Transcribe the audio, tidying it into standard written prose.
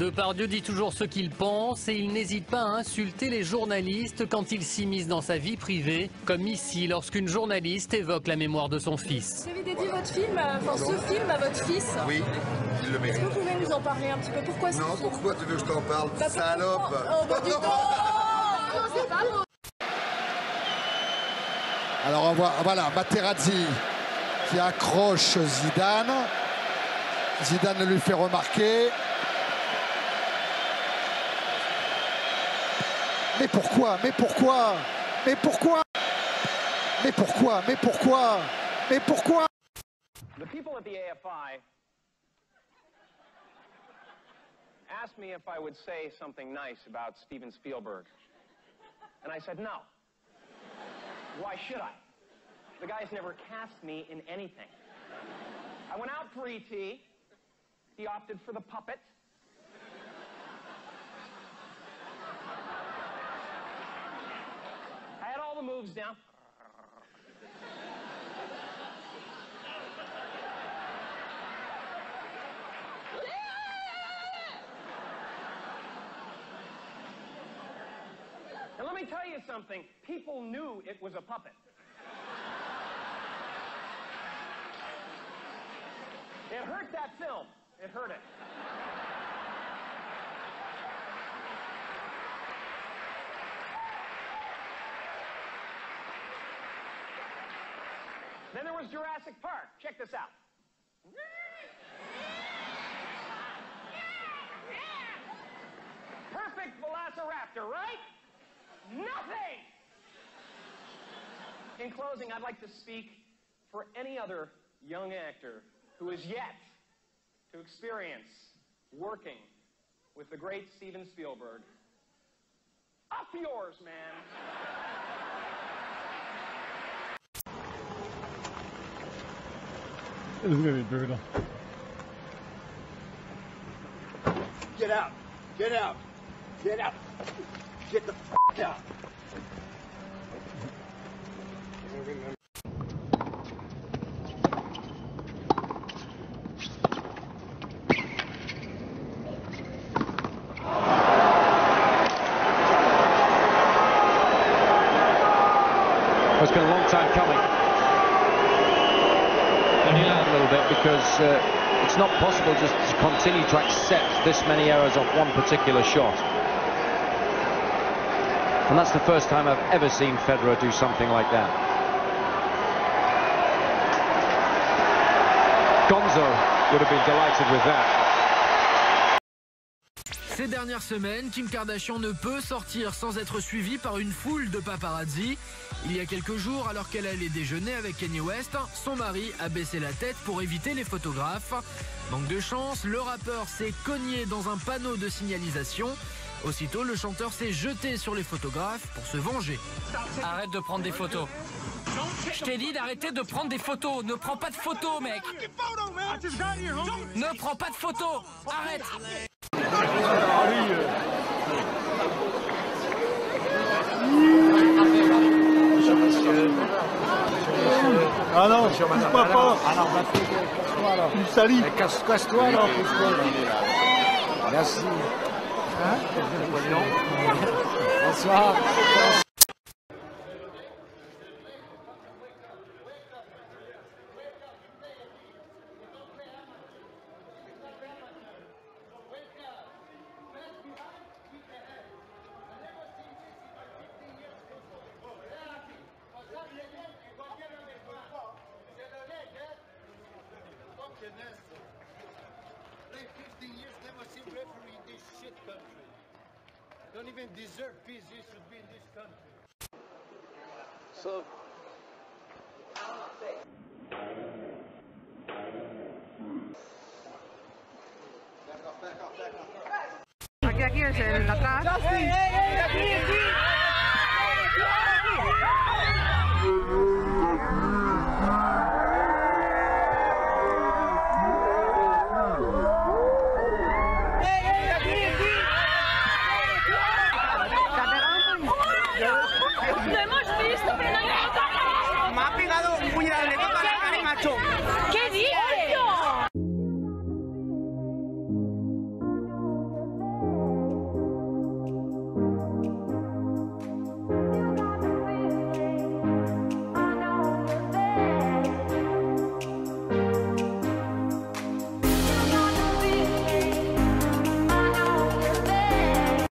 Depardieu dit toujours ce qu'il pense et il n'hésite pas à insulter les journalistes quand il s'immisce dans sa vie privée, comme ici lorsqu'une journaliste évoque la mémoire de son fils. Vous avez dédié votre film, ce film à votre fils. Oui, il le mérite. Est-ce que vous pouvez nous en parler un petit peu? Pourquoi Non, pourquoi tu veux que je t'en parle, salope? Oh, bah, dis donc. Non, c'est pas bon. Alors on voit, voilà, Materazzi qui accroche Zidane. Zidane lui fait remarquer. Mais pourquoi? Mais pourquoi? Mais pourquoi? Mais pourquoi? Mais pourquoi? Mais pourquoi? The people at the AFI asked me if I would say something nice about Steven Spielberg. And I said no. Why should I? The guy's never cast me in anything. I went out for E.T. He opted for the puppet. I had all the moves down. And let me tell you something, people knew it was a puppet. It hurt that film. It hurt it. Then there was Jurassic Park. Check this out. Perfect Velociraptor, right? Nothing! In closing, I'd like to speak for any other young actor who is yet to experience working with the great Steven Spielberg. Up yours, man! This is gonna be brutal. Get out! Get out! Get out! Get the f*** out! It's been a long time coming. A little bit because it's not possible just to continue to accept this many errors off one particular shot. And that's the first time I've ever seen Federer do something like that. Gonzo would have been delighted with that. Ces dernières semaines, Kim Kardashian ne peut sortir sans être suivie par une foule de paparazzi. Il y a quelques jours, alors qu'elle allait déjeuner avec Kanye West, son mari a baissé la tête pour éviter les photographes. Manque de chance, le rappeur s'est cogné dans un panneau de signalisation. Aussitôt, le chanteur s'est jeté sur les photographes pour se venger. Arrête de prendre des photos. Je t'ai dit d'arrêter de prendre des photos. Ne prends pas de photos, mec. Ne prends pas de photos. Arrête. Ah non, touche-moi pas. Tu me salis. Casse-toi là, merci. Bonsoir. Play 15 years, never seen referee in this shit country. Don't even deserve peace, he should be in this country. So... Aquí es en la casa.